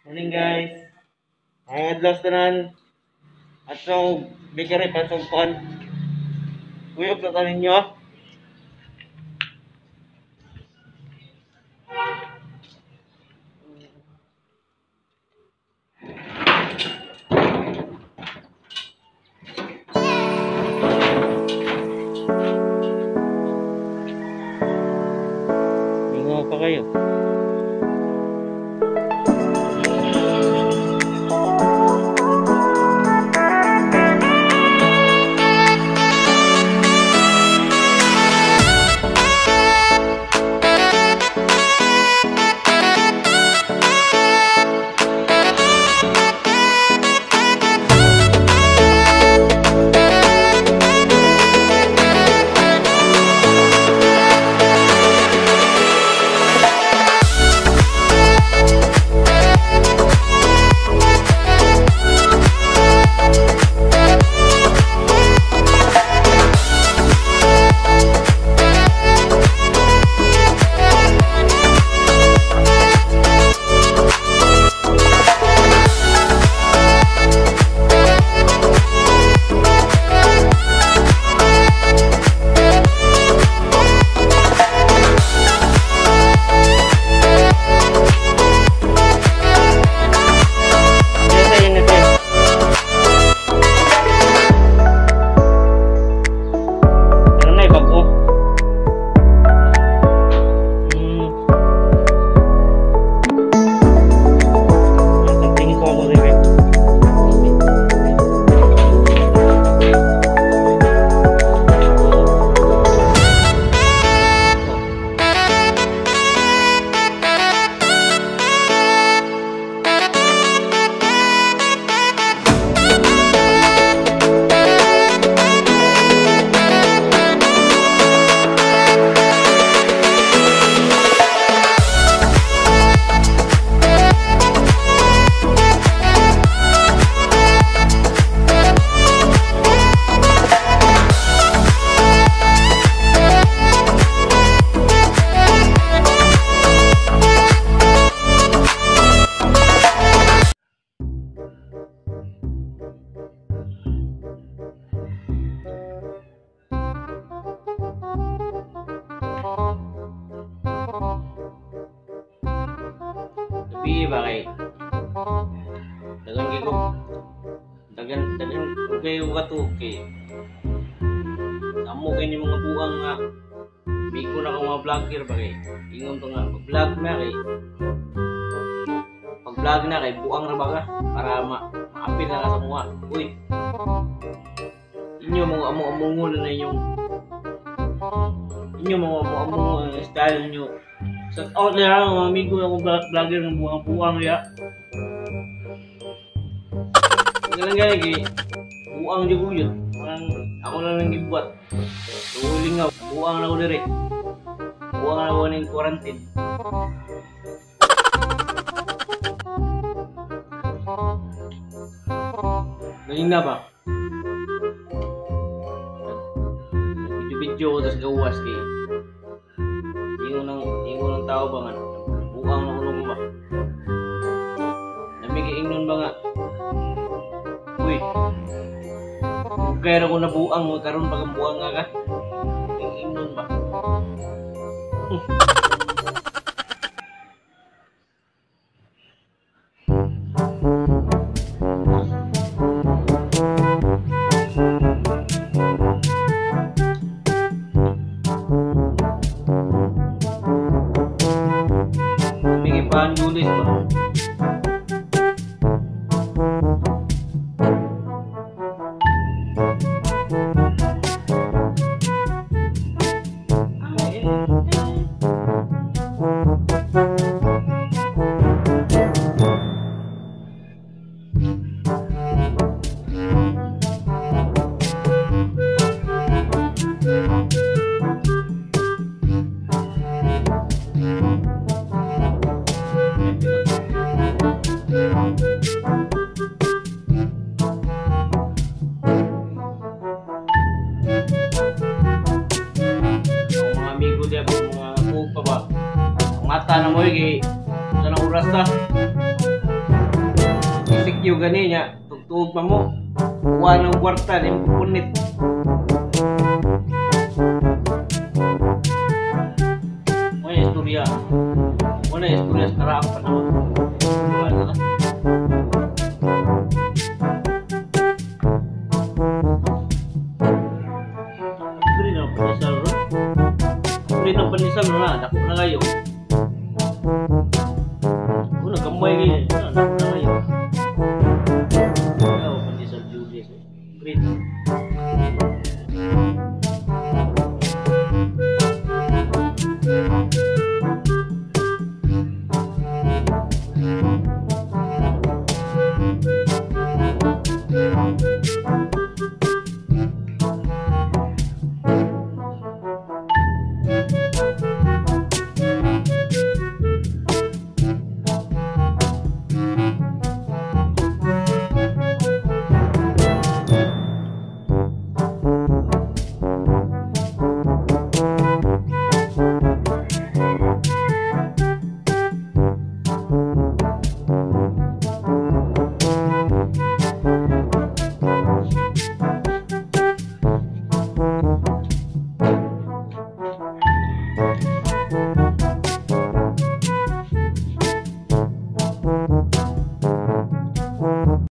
Morning guys. Ay adlaw tanan. Atong bakery pasugpon. Kuyog na tanin nyo. Bingaw pa kayo. Tapi bakay dagan ko dagan kayo katuki amo kay ni mga buang nga bigo na mga vlogger bagay ingon to nga vlog na kay pag vlog na kay buang ra baga para maapil na sa mga uy inyo mga amo na inyong inyo mga amo style nyo. Shout out na lang mga amigo akong vlogger ng buang-buang ya. Galang kay buang jud ko yun. Ako na lang gibuat. Tulingaw, buang na ko dire. Buang na ko ning quarantine. Ganina ba? Video-video ko tas gawas kay ingon ng tao ba nga buang na ulong ba namigiingnon ba nga uy kaya ko na buang karon pag buang nga ka ingnon ba Julis ba? mata na mo kay sa oras ta barbecue ganinya tugtog pa mo kuha ng kwarta ni punit. Mo na istorya sa karaang panahon. Wala na. Bili na panisal ro. Bili na panisal ro na, dako na kayo. Una kamay gini, dako na kayo. Oh, panisal Julius. Great.